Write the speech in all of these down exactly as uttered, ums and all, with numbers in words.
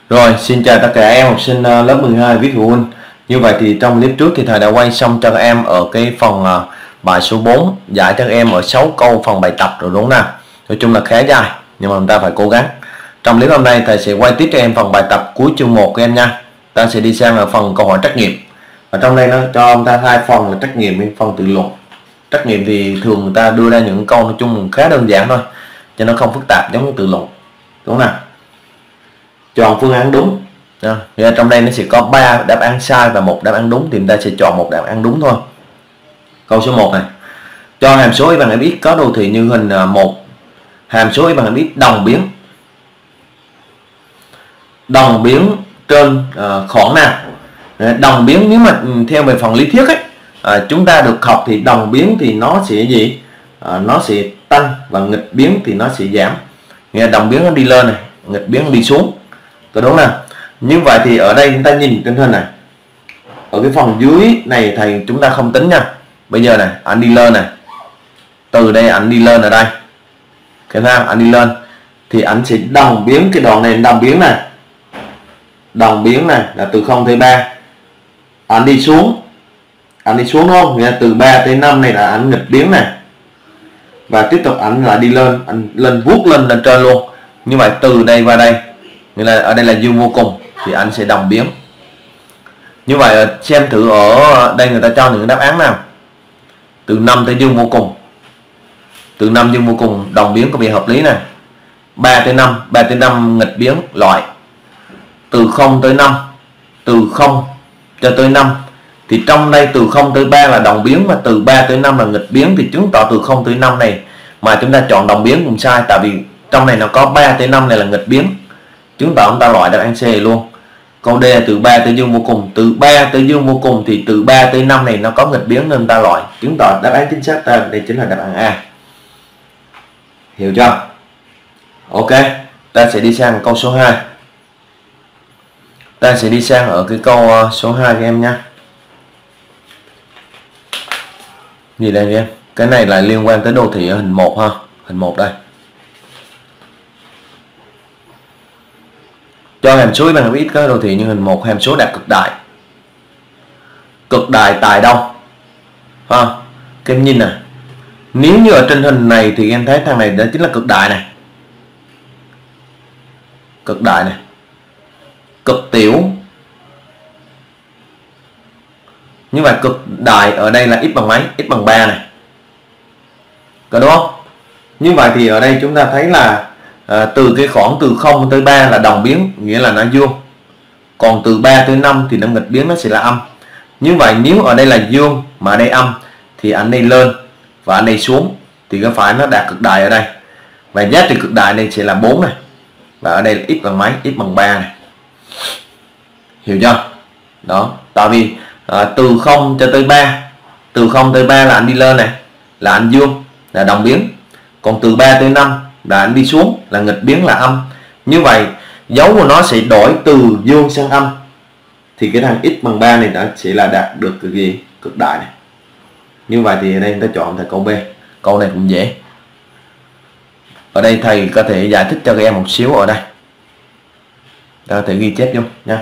Rồi, xin chào tất cả các em học sinh uh, lớp mười hai viết phụ huynh. Như vậy thì trong clip trước thì thầy đã quay xong cho các em ở cái phần uh, bài số bốn, giải cho các em ở sáu câu phần bài tập rồi đúng không nào? Nói chung là khá dài nhưng mà chúng ta phải cố gắng. Trong clip hôm nay thầy sẽ quay tiếp cho em phần bài tập cuối chương một các em nha. Ta sẽ đi sang ở phần câu hỏi trắc nghiệm. Ở trong đây nó cho chúng ta hai phần là trắc nghiệm với phần tự luận. Trắc nghiệm thì thường người ta đưa ra những câu nói chung khá đơn giản thôi, cho nó không phức tạp giống như tự luận. Đúng không nào? Chọn phương án đúng. À, trong đây nó sẽ có ba đáp án sai và một đáp án đúng, thì chúng ta sẽ chọn một đáp án đúng thôi. Câu số một này, cho hàm số y bằng fx có đồ thị như hình một. Hàm số y bằng fx đồng biến đồng biến trên uh, khoảng nào? Đồng biến nếu mà theo về phần lý thuyết ấy, à, chúng ta được học thì đồng biến thì nó sẽ gì? À, nó sẽ tăng và nghịch biến thì nó sẽ giảm. Nghĩa đồng biến nó đi lên này, nghịch biến nó đi xuống. Có đúng nào? Như vậy thì ở đây chúng ta nhìn trên hình này, ở cái phần dưới này thầy chúng ta không tính nha. Bây giờ này anh đi lên này, từ đây anh đi lên ở đây, cái nào anh đi lên thì anh sẽ đồng biến cái đoạn này, đồng biến này đồng biến này là từ không tới ba. Anh đi xuống anh đi xuống không, nghĩa là từ ba tới năm này là anh nghịch biến này, và tiếp tục anh lại đi lên, anh lên vuốt lên lên trên luôn. Như vậy từ đây qua đây, nghĩa là ở đây là dương vô cùng thì anh sẽ đồng biến. Như vậy xem thử ở đây người ta cho những đáp án nào. Từ năm tới dương vô cùng, từ năm dương vô cùng đồng biến có vẻ hợp lý này. Ba tới năm, ba tới năm nghịch biến loại. Từ không tới năm, từ không cho tới năm thì trong đây từ không tới ba là đồng biến, mà từ ba tới năm là nghịch biến, thì chứng tỏ từ không tới năm này mà chúng ta chọn đồng biến cũng sai, tại vì trong này nó có ba tới năm này là nghịch biến, chứng tỏ chúng ta loại đáp án C luôn. Câu D là từ ba tới dương vô cùng, từ ba tới dương vô cùng thì từ ba tới năm này nó có nghịch biến nên ta loại, chứng tỏ đáp án chính xác ta đây chính là đáp án A. Hiểu chưa? Ok, ta sẽ đi sang câu số hai. Ta sẽ đi sang ở cái câu số hai các em nha. Gì đây các em? Cái này là liên quan tới đồ thị ở hình một ha, hình một đây. Cho hàm số y bằng fx có đồ thị như hình một, hàm số đạt cực đại. Cực đại tại đâu? Ha, các em nhìn nè. Nếu như ở trên hình này thì em thấy thằng này đó chính là cực đại này. Cực đại này. Cực tiểu. Như vậy cực đại ở đây là x bằng mấy? X bằng ba này. Có đúng không? Như vậy thì ở đây chúng ta thấy là à, từ cái khoảng từ không tới ba là đồng biến, nghĩa là nó dương. Còn từ ba tới năm thì nó nghịch biến, nó sẽ là âm. Như vậy nếu ở đây là dương mà ở đây âm thì anh đây lên và anh đây xuống thì có phải nó đạt cực đại ở đây. Và giá trị cực đại này sẽ là bốn này. Và ở đây là x bằng mấy? X bằng ba này. Hiểu chưa? Đó, tại vì à, từ không cho tới ba, từ không tới ba là anh đi lên này, là anh dương, là đồng biến. Còn từ ba tới năm là anh đi xuống, là nghịch biến, là âm. Như vậy dấu của nó sẽ đổi từ dương sang âm, thì cái thằng x bằng ba này đã sẽ là đạt được cái gì? Cực đại này. Như vậy thì ở đây ta chọn thành câu B. Câu này cũng dễ. Ở đây thầy có thể giải thích cho các em một xíu ở đây. Ta có thể ghi chép vô nha.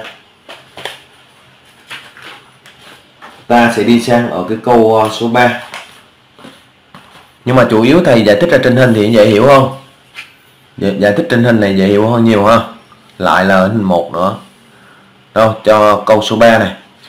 Ta sẽ đi sang ở cái câu số ba. Nhưng mà chủ yếu thầy giải thích ra trên hình thì dễ hiểu hơn. Giải thích trên hình này dễ hiểu hơn nhiều ha. Lại là hình một nữa. Đâu, cho câu số ba này.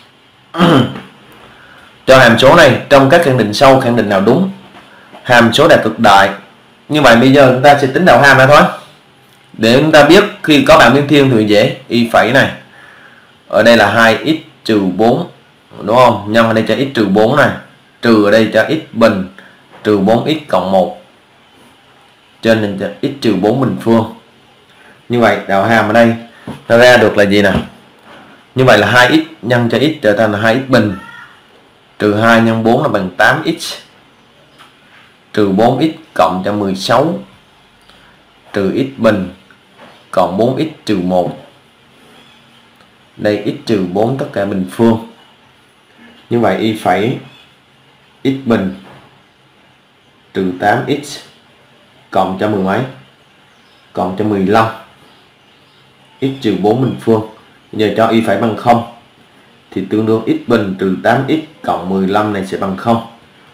Cho hàm số này trong các khẳng định sau khẳng định nào đúng? Hàm số đạt cực đại. Như vậy bây giờ chúng ta sẽ tính đạo hàm ra thôi. Để chúng ta biết khi có bảng biến thiên thì dễ. Y phẩy này. Ở đây là hai x trừ bốn. Đúng không? Nhân ở đây cho x trừ bốn này. Trừ ở đây cho x bình trừ bốn x cộng một. Trên này cho x trừ bốn bình phương. Như vậy đạo hàm ở đây nó ra được là gì nào? Như vậy là hai x nhân cho x trở thành là hai x bình trừ hai nhân bốn là bằng tám x trừ bốn x cộng cho mười sáu trừ x bình cộng bốn x trừ một. Đây x trừ bốn tất cả bình phương. Như vậy y phẩy x bình trừ tám x cộng cho mười mấy, cộng cho mười lăm, x x trừ bốn bình phương. Bây giờ cho y phải bằng không thì tương đương x bình trừ tám x cộng mười lăm này sẽ bằng không.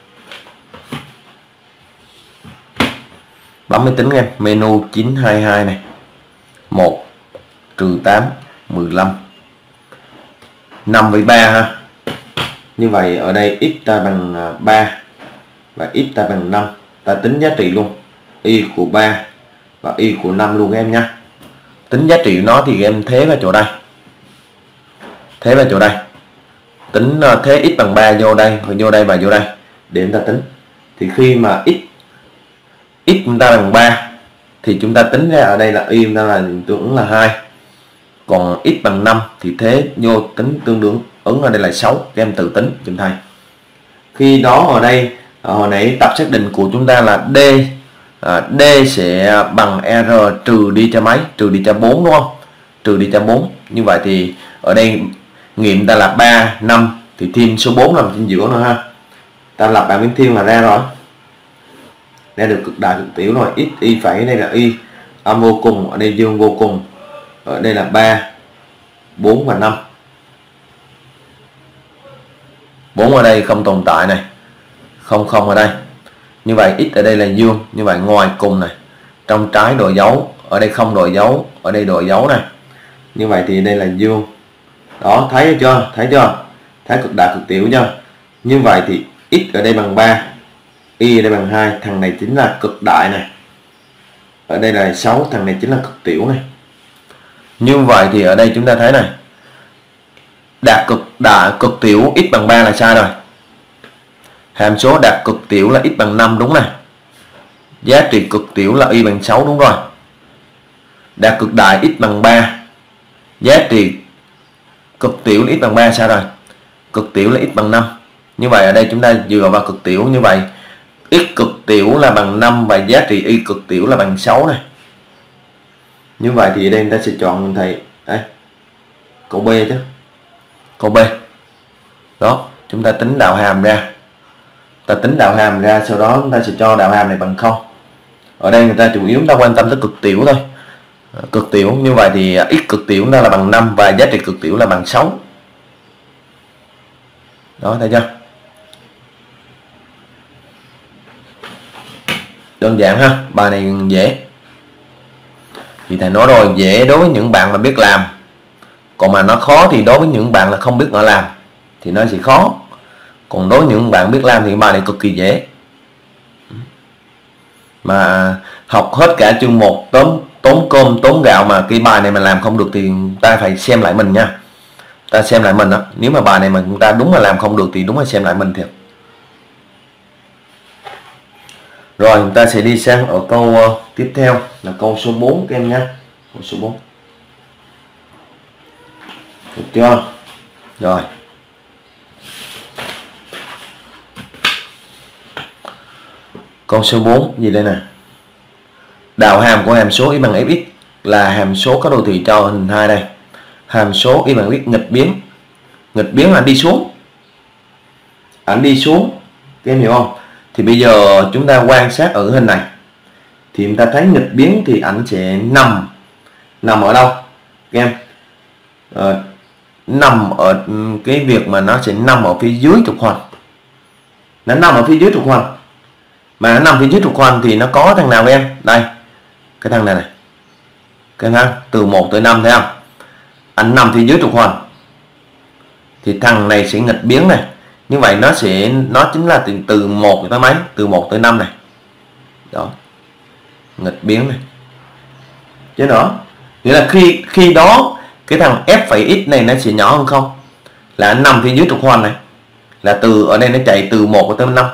Bấm máy tính em, menu chín hai hai này, một trừ tám mười lăm, năm với ba ha. Như vậy ở đây x ta bằng ba và x ta bằng năm. Ta tính giá trị luôn, y của ba và y của năm luôn em nhé. Tính giá trị nó thì em thế vào chỗ đây, thế vào chỗ đây, tính thế x bằng ba vô đây, rồi vô đây và vô đây để chúng ta tính. Thì khi mà x x chúng ta bằng ba thì chúng ta tính ra ở đây là y chúng ta là tương là hai, còn x bằng năm thì thế vô tính tương đương ứng ở đây là sáu. Các em tự tính chúng thầy. Khi đó ở đây hồi nãy tập xác định của chúng ta là d à, d sẽ bằng r trừ đi cho mấy, trừ đi cho bốn đúng không, trừ đi cho bốn. Như vậy thì ở đây nghiệm ta là ba năm thì thêm số bốn nằm trên giữa nữa ha. Ta lập bảng biến thiên là ra rồi, ra được cực đại cực tiểu rồi. X y phẩy đây là y âm vô cùng, ở đây dương vô cùng, ở đây là ba, bốn và năm. bốn ở đây không tồn tại này, không không ở đây. Như vậy x ở đây là dương, như vậy ngoài cùng này, trong trái đổi dấu, ở đây không đổi dấu, ở đây đổi dấu này. Như vậy thì đây là dương. Đó, thấy chưa? Thấy chưa? Thấy cực đại cực tiểu chưa? Như vậy thì x ở đây bằng ba, y ở đây bằng hai, thằng này chính là cực đại này. Ở đây là sáu, thằng này chính là cực tiểu này. Như vậy thì ở đây chúng ta thấy này, đạt cực đại cực tiểu x bằng ba là sai rồi. Hàm số đạt cực tiểu là x bằng năm đúng này. Giá trị cực tiểu là y bằng sáu đúng rồi. Đạt cực đại x bằng ba, giá trị cực tiểu là x bằng ba, sao rồi? Cực tiểu là x bằng năm. Như vậy ở đây chúng ta dựa vào cực tiểu, như vậy x cực tiểu là bằng năm và giá trị y cực tiểu là bằng sáu này. Như vậy thì ở đây chúng ta sẽ chọn thầy đây, câu B chứ. Câu B. Đó, chúng ta tính đạo hàm ra. Ta tính đạo hàm ra, sau đó chúng ta sẽ cho đạo hàm này bằng không. Ở đây người ta chủ yếu chúng ta quan tâm tới cực tiểu thôi. Cực tiểu, như vậy thì x cực tiểu nó là bằng năm và giá trị cực tiểu là bằng sáu. Đó, thấy chưa? Đơn giản ha, bài này dễ. Thì thầy nói rồi, dễ đối với những bạn mà biết làm. Còn mà nó khó thì đối với những bạn là không biết nó làm thì nó sẽ khó. Còn đối với những bạn biết làm thì bài này cực kỳ dễ. Mà học hết cả chương một tốn tốn cơm tốn gạo mà cái bài này mà làm không được thì ta phải xem lại mình nha. Ta xem lại mình đó. Nếu mà bài này mà chúng ta đúng mà làm không được thì đúng là xem lại mình thiệt. Rồi chúng ta sẽ đi sang ở câu uh, tiếp theo là câu số bốn các em nhé. Câu số bốn. Được chưa? Rồi. Câu số bốn gì đây nè? Đạo hàm của hàm số y bằng fx là hàm số có đồ thị cho hình hai đây. Hàm số y bằng fx nghịch biến. Nghịch biến là anh đi xuống. Anh đi xuống. Các em hiểu không? Thì bây giờ chúng ta quan sát ở hình này. Thì chúng ta thấy nghịch biến thì ảnh sẽ nằm. Nằm ở đâu? Các em? À, nằm ở cái việc mà nó sẽ nằm ở phía dưới trục hoành. Nó nằm ở phía dưới trục hoành. Mà nó nằm phía dưới trục hoành thì nó có thằng nào em? Đây. Cái thằng này này. Cái thằng từ một tới năm thấy không? Anh nằm phía dưới trục hoành. Thì thằng này sẽ nghịch biến này. Như vậy nó sẽ nó chính là từ từ một tới mấy? Từ một tới năm này. Đó. Nghịch biến này. Chứ đó. Nghĩa là khi khi đó cái thằng f phẩy x này nó sẽ nhỏ hơn không? Là nó nằm phía dưới trục hoành này. Là từ ở đây nó chạy từ một tới năm.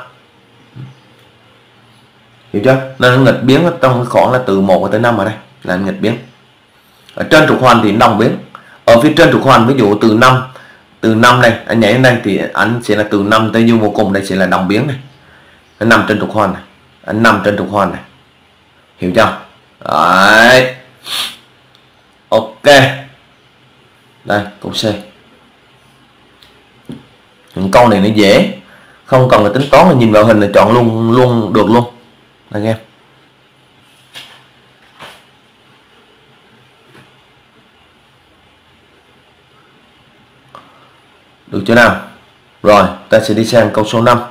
Hiểu chưa? Nên nó nghịch biến trong cái khoảng là từ một tới năm ở đây là nghịch biến. Ở trên trục hoành thì nó đồng biến. Ở phía trên trục hoành ví dụ từ năm từ năm đây anh nhảy đến đây thì anh sẽ là từ năm tới dương vô cùng, đây sẽ là đồng biến này. Nó nằm trên trục hoành này, anh nằm trên trục hoành này. Hiểu chưa? Đấy. Ok. Đây, câu C. Những câu này nó dễ, không cần là tính toán, là nhìn vào hình là chọn luôn luôn được luôn. Đây em. Được chưa nào? Rồi ta sẽ đi sang câu số năm.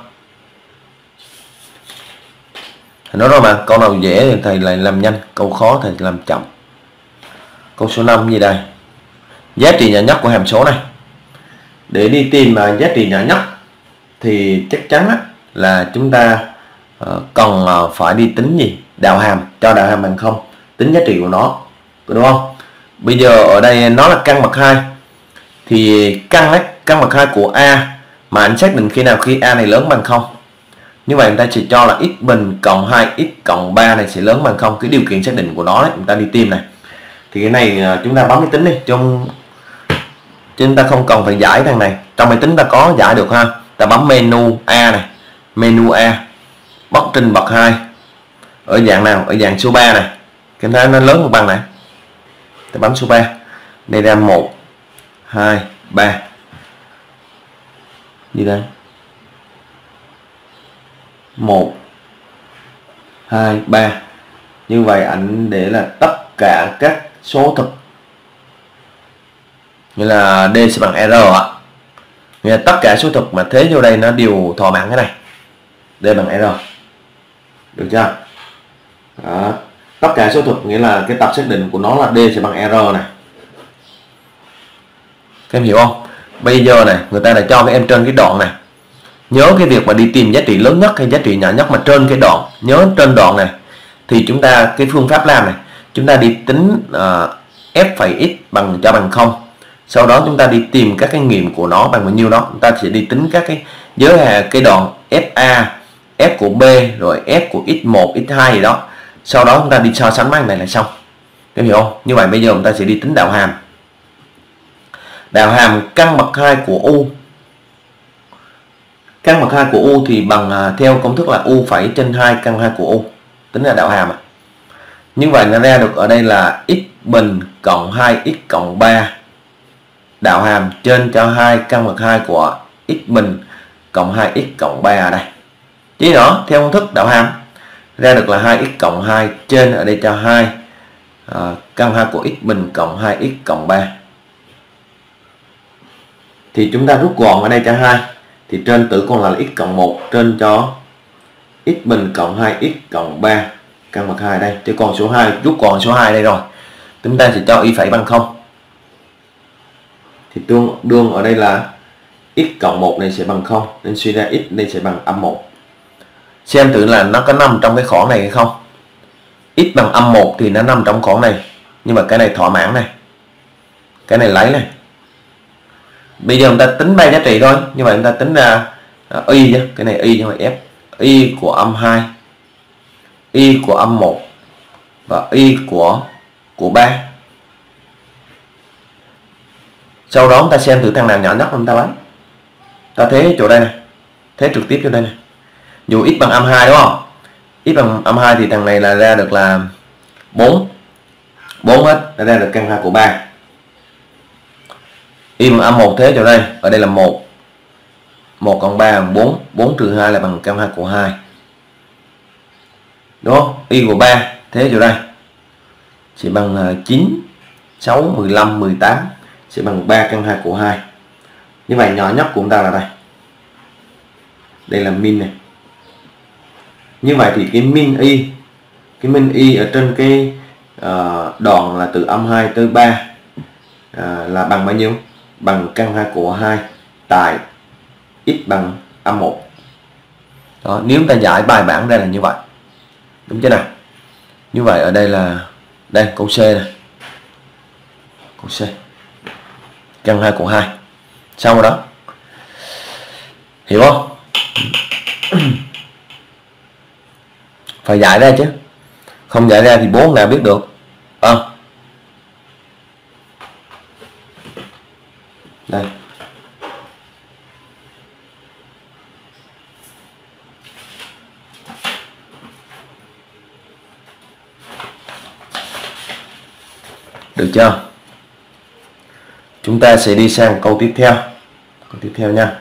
Thầy nói rồi mà, câu nào dễ thì thầy lại làm nhanh, câu khó thầy làm chậm. Câu số năm gì đây? Giá trị nhỏ nhất của hàm số này. Để đi tìm mà giá trị nhỏ nhất thì chắc chắn là chúng ta cần phải đi tính gì? Đạo hàm, cho đạo hàm bằng không, tính giá trị của nó, đúng không? Bây giờ ở đây nó là căn bậc hai, thì căn ấy, căn bậc hai của A mà anh xác định khi nào khi A này lớn bằng không. Như vậy người ta chỉ cho là x bình cộng hai x cộng ba này sẽ lớn bằng không, cái điều kiện xác định của nó đấy, chúng ta đi tìm này. Thì cái này chúng ta bấm máy tính đi, trong chúng ta không cần phải giải thằng này, trong máy tính ta có giải được ha. Ta bấm menu A này, menu A, bất trình bậc hai ở dạng nào? Ở dạng số ba này, cái thấy nó lớn hơn bằng này, ta bấm số ba, đây ra một hai ba gì đây, một hai ba. Như vậy ảnh để là tất cả các số thực, như là D sẽ bằng R ạ. Nghĩa là tất cả số thực mà thế vô đây nó đều thỏa mãn cái này, D bằng R, được chưa? Đó. Tất cả số thực nghĩa là cái tập xác định của nó là D sẽ bằng R này. Các em hiểu không? Bây giờ này người ta đã cho các em trên cái đoạn này, nhớ cái việc mà đi tìm giá trị lớn nhất hay giá trị nhỏ nhất mà trên cái đoạn, nhớ trên đoạn này thì chúng ta cái phương pháp làm này, chúng ta đi tính uh, f phẩy x bằng cho bằng không. Sau đó chúng ta đi tìm các cái nghiệm của nó bằng bao nhiêu đó, chúng ta sẽ đi tính các cái giới hạn cái đoạn fa, f của b, rồi f của x một, x hai gì đó. Sau đó chúng ta đi so sánh bằng này là xong. Các em hiểu không? Như vậy bây giờ chúng ta sẽ đi tính đạo hàm. Đạo hàm căn bậc hai của u. Căn bậc hai của u thì bằng theo công thức là u phẩy trên hai căn hai của u, tính là đạo hàm. Như vậy nó ra được ở đây là x bình cộng hai x cộng ba đạo hàm trên cho hai căn bậc hai của x bình cộng hai x cộng ba ở đây. Chứ đó, theo công thức đạo hàm ra được là hai x cộng hai trên ở đây cho hai à, căn hai của x bình cộng hai x cộng ba. Thì chúng ta rút gọn ở đây cho hai, thì trên tử còn là x cộng một trên cho x bình cộng hai x cộng ba căn bậc hai đây, chứ còn số hai rút gọn số hai đây rồi. Chúng ta sẽ cho y phẩy bằng không. Thì tương đương ở đây là x cộng một này sẽ bằng không, nên suy ra x đây sẽ bằng âm một. Xem thử là nó có nằm trong cái khoảng này hay không. X bằng âm một thì nó nằm trong khoảng này, nhưng mà cái này thỏa mãn này, cái này lấy này. Bây giờ chúng ta tính ba giá trị thôi, như vậy chúng ta tính ra uh, y chứ, cái này y nhưng mà f y của âm hai, y của âm một và y của của ba. Sau đó chúng ta xem thử thằng nào nhỏ nhất chúng ta lấy. Ta thế chỗ đây này, thế trực tiếp chỗ đây này. Dù x bằng âm hai đúng không? X bằng âm hai thì thằng này là ra được là bốn. bốn hết, nó ra được căn hai của ba. Y bằng âm một thế chỗ đây, ở đây là một. một cộng ba bằng bốn, bốn trừ hai là bằng căn hai của hai. Đúng không? Y của ba thế chỗ đây sẽ bằng chín, sáu, mười lăm, mười tám sẽ bằng ba căn hai của hai. Như vậy nhỏ nhất của chúng ta là đây. Đây là min này. Như vậy thì cái min y, cái min y ở trên cái uh, đoạn là từ âm hai tới ba uh, là bằng bao nhiêu? Bằng căn hai của hai tại x bằng âm một. Đó, nếu chúng ta giải bài bản ra là như vậy. Đúng chưa nào? Như vậy ở đây là đây câu C này. Câu C. Căn hai của hai. Xong rồi đó. Hiểu không? Phải giải ra chứ. Không giải ra thì bốn nào biết được. À. Đây. Được chưa? Chúng ta sẽ đi sang câu tiếp theo. Câu tiếp theo nha.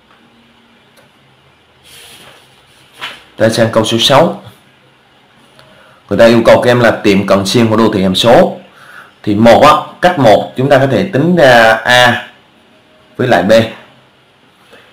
Ta sang câu số sáu. Người ta yêu cầu các em là tìm cận xiên của đồ thị hàm số. Thì một á, cách một chúng ta có thể tính ra A với lại B.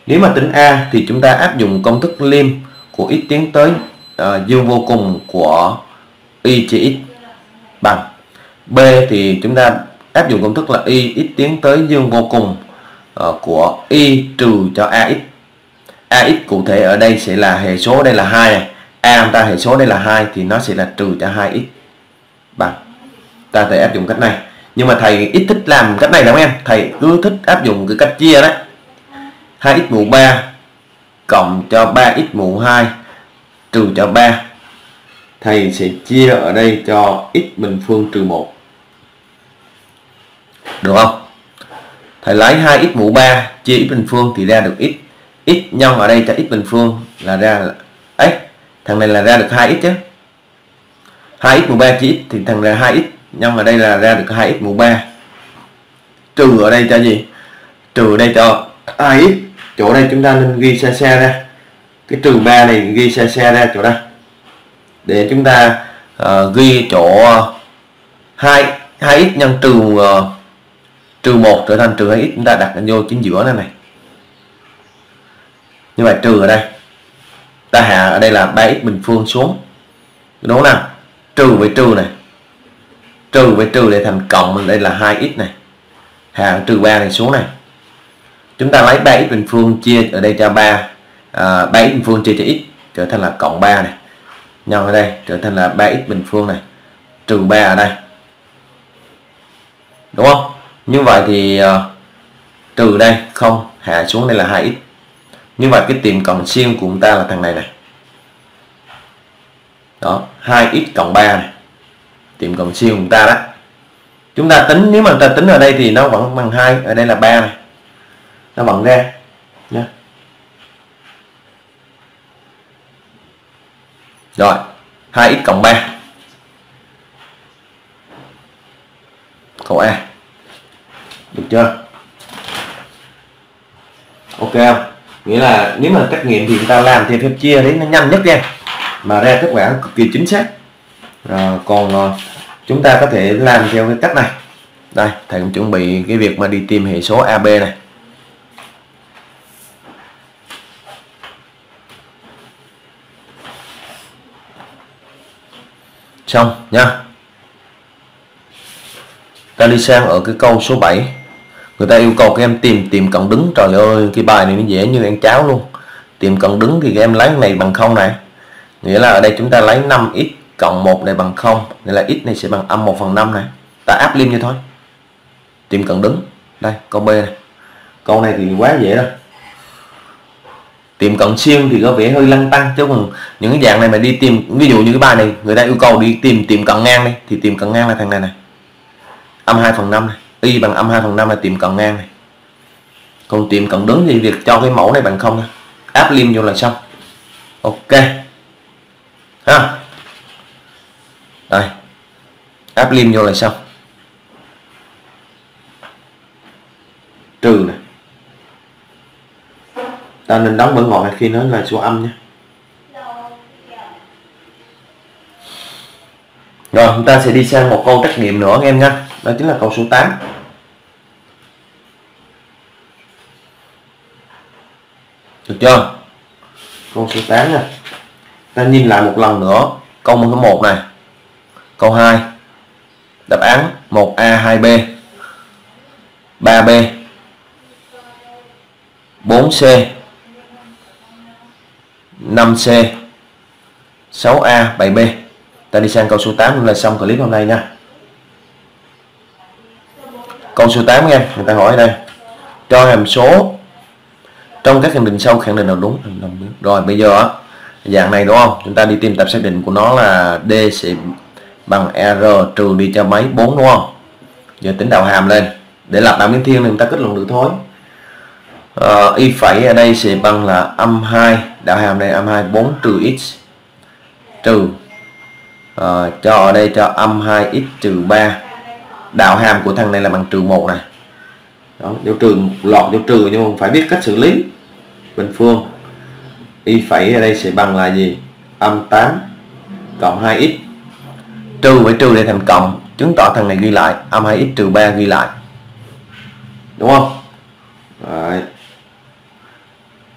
Nếu mà tính A thì chúng ta áp dụng công thức lim của x tiến tới uh, dương vô cùng của y chia x bằng. B thì chúng ta áp dụng công thức là y x tiến tới dương vô cùng uh, của y trừ cho ax. Ax cụ thể ở đây sẽ là hệ số, đây là hai này. A chúng ta hệ số đây là hai thì nó sẽ là trừ cho hai x bằng. Ta thể áp dụng cách này. Nhưng mà thầy ít thích làm cách này đâu em. Thầy cứ thích áp dụng cái cách chia đấy. hai x mũ ba cộng cho ba x mũ hai trừ cho ba. Thầy sẽ chia ở đây cho x bình phương trừ một. Được không? Thầy lấy hai x mũ ba chia x bình phương thì ra được x. X nhân ở đây cho x bình phương là ra x. Thằng này là ra được hai x chứ. hai x mũ ba chia x thì thằng là hai x. Nhân ở đây là ra được hai x mũ ba. Trừ ở đây cho gì? Trừ ở đây cho hai x. Chỗ đây chúng ta nên ghi xa xa ra. Cái trừ ba này ghi xa xa ra chỗ đây. Để chúng ta uh, ghi chỗ hai x nhân trừ uh, trừ một trở thành trừ hai x, chúng ta đặt vô chính giữa này này. Như vậy trừ ở đây. Ta hạ ở đây là ba x bình phương xuống. Đúng không nào? Trừ với trừ này. Trừ với trừ để thành cộng, đây là hai x này. Hạ trừ ba này xuống này. Chúng ta lấy ba x bình phương chia ở đây cho ba. À, ba x bình phương chia cho x trở thành là cộng ba này. Nhân ở đây trở thành là ba x bình phương này. Trừ ba ở đây. Đúng không? Như vậy thì uh, trừ đây không, hạ xuống đây là hai x. Như vậy cái tiệm cận siêu của chúng ta là thằng này này. Đó, hai x cộng ba này. Tiệm cận siêu của chúng ta đó. Chúng ta tính, nếu mà chúng ta tính ở đây thì nó vẫn bằng hai, ở đây là ba này. Nó vẫn ra nhé. Rồi, hai x cộng ba. Câu A. Được chưa? Ok không? Nghĩa là nếu mà trắc nghiệm thì chúng ta làm theo phép chia đấy nó nhanh nhất nha, mà ra kết quả cực kỳ chính xác. À, còn chúng ta có thể làm theo cái cách này. Đây, thầy cũng chuẩn bị cái việc mà đi tìm hệ số a bê này. Xong nha. Ta đi sang ở cái câu số bảy. Người ta yêu cầu các em tìm tìm cận đứng. Trời ơi, cái bài này nó dễ như ăn cháo luôn. Tìm cận đứng thì các em lấy cái này bằng không này. Nghĩa là ở đây chúng ta lấy năm x cộng một này bằng không. Nghĩa là x này sẽ bằng âm một phần năm này. Ta áp lim như thôi. Tìm cận đứng. Đây, câu B này. Câu này thì quá dễ rồi. Tìm cận siêu thì có vẻ hơi lăn tăng, chứ còn những cái dạng này mà đi tìm, ví dụ như cái bài này người ta yêu cầu đi tìm tìm cận ngang đi, thì tìm cận ngang là thằng này này. Âm hai phần năm này. Y bằng âm hai phần năm là tìm cận ngang này. Còn tìm cận đứng thì việc cho cái mẫu này bằng không thôi. Áp lim vô là xong. Ok ha. Đây, áp lim vô là xong. Trừ này. Ta nên đóng bỡ ngọt khi nó là số âm nhé. Rồi chúng ta sẽ đi sang một câu trắc nghiệm nữa anh em nha. Đó chính là câu số tám. Được chưa? Câu số tám nha. Ta nhìn lại một lần nữa. Câu số một này. Câu hai. Đáp án một A hai B, ba B, bốn C, năm C, sáu A, bảy B. Ta đi sang câu số tám là xong clip hôm nay nha. Câu số tám em, người ta hỏi đây. Cho hàm số trong các khẳng định sau khẳng định nào đúng. Rồi bây giờ dạng này đúng không? Chúng ta đi tìm tập xác định của nó là D sẽ bằng R trừ đi cho mấy bốn đúng không? Giờ tính đạo hàm lên. Để lập đạo biến thiên thì chúng ta kết luận được thôi. Uh, y phẩy ở đây sẽ bằng là âm hai, đạo hàm này âm hai, bốn trừ x trừ uh, cho ở đây cho âm hai x trừ ba. Đạo hàm của thằng này là bằng trừ một này. Đó, dấu trừ lọt dấu trừ nhưng mà phải biết cách xử lý. Bình phương y phẩy ở đây sẽ bằng là gì? Âm tám cộng hai x trừ với trừ để thành cộng, chứng tỏ thằng này ghi lại, âm hai x trừ ba ghi lại. Đúng không? Đấy.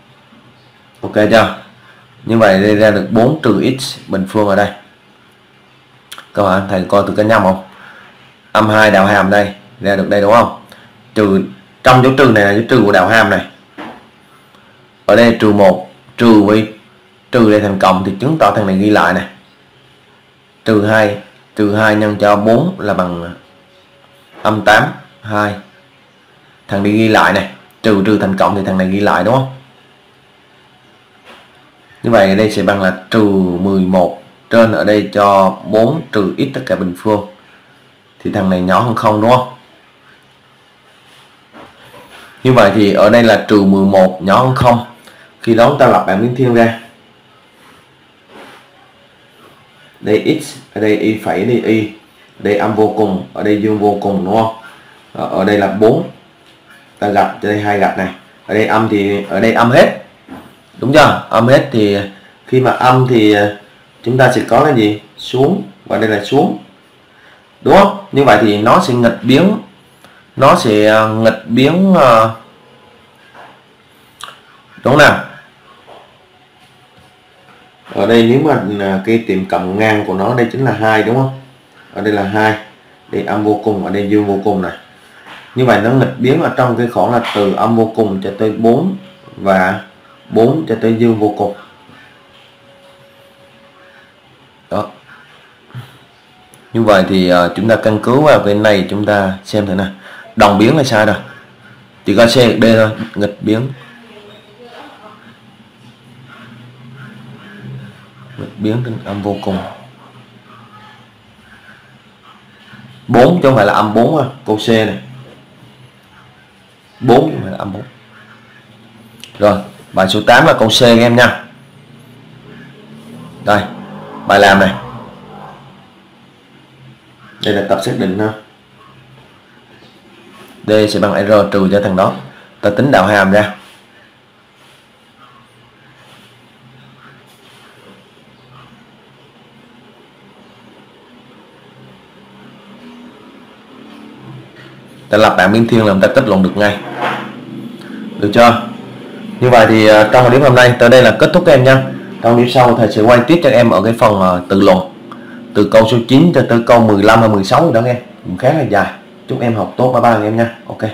Ok chưa? Như vậy đây ra được bốn trừ x bình phương ở đây. Các bạn thầy coi từ cái nhầm không? Âm hai đạo hàm đây ra được đây đúng không? Trừ trong dấu trừ này là dấu trừ của đạo hàm này. Ở đây trừ một, trừ với trừ đây thành cộng thì chứng tỏ thằng này ghi lại này. Trừ hai, trừ hai nhân cho bốn là bằng âm tám, hai. Thằng đi ghi lại này, trừ trừ thành cộng thì thằng này ghi lại đúng không? Như vậy ở đây sẽ bằng là trừ mười một trên ở đây cho bốn trừ x tất cả bình phương. Thì thằng này nhỏ hơn không đúng không? Như vậy thì ở đây là trừ mười một nhỏ hơn không. Khi đó chúng ta lập bảng biến thiên ra. Đây x, ở đây y phẩy đi y, đây âm vô cùng, ở đây dương vô cùng đúng không? Ở đây là bốn, ta gặp đây hai gạch này. Ở đây âm thì ở đây âm hết. Đúng chưa? Âm hết thì khi mà âm thì chúng ta sẽ có là gì? Xuống, và đây là xuống. Đúng không? Như vậy thì nó sẽ nghịch biến, nó sẽ nghịch biến, đúng nào? Ở đây nếu mà cái tiệm cận ngang của nó đây chính là hai đúng không? Ở đây là hai, đây âm vô cùng, ở đây dương vô cùng này. Như vậy nó nghịch biến ở trong cái khoảng là từ âm vô cùng cho tới bốn và bốn cho tới dương vô cùng. Đó. Như vậy thì uh, chúng ta căn cứ vào cái này chúng ta xem thế nào. Đồng biến là sai rồi. Chỉ có C D thôi, nghịch biến. Nghịch biến trên âm vô cùng. bốn chứ không phải là âm bốn ha, câu C này. bốn chứ không phải là âm bốn. Rồi, bài số tám là câu C các em nha. Đây, bài làm này. Đây là tập xác định ha. D sẽ bằng R trừ cho thằng đó. Ta tính đạo hàm ra. Ta lập bảng biến thiên là chúng ta kết luận được ngay. Được chưa? Như vậy thì uh, trong điểm hôm nay tới đây là kết thúc các em nha. Trong điểm sau thầy sẽ quay tiếp cho em ở cái phần uh, tự luận từ câu số chín cho tới câu mười lăm và mười sáu đó em, cũng khá là dài. Chúc em học tốt, bye bye em nha. Ok.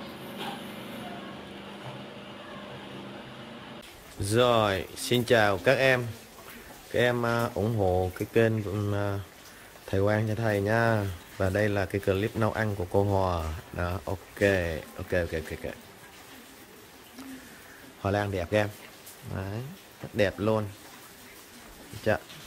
Rồi, xin chào các em. Các em uh, ủng hộ cái kênh của uh, thầy Quang cho thầy nha. Và đây là cái clip nấu ăn của cô Hòa. Đó, ok, ok, ok, ok. okay. Hoa lan đẹp các em. Đấy, rất đẹp luôn. Chà.